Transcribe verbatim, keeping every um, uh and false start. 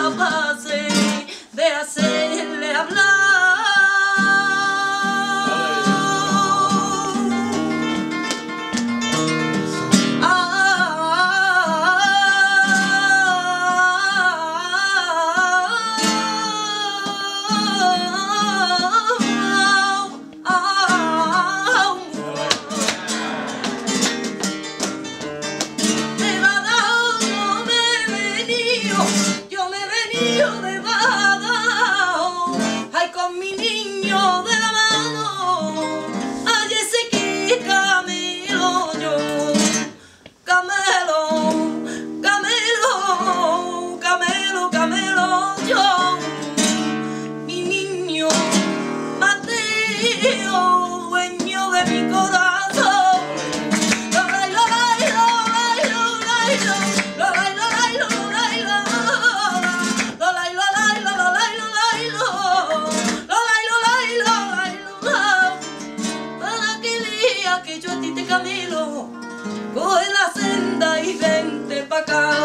capaz de hacerle hablar. Yo me he venido de Badao, ay, con mi niño de la mano, ay, ese que camelo yo, camelo, camelo, camelo, camelo yo, mi niño Mateo, dueño de mi corazón. Que yo a ti te camelo, coge la senda y vente pa' acá.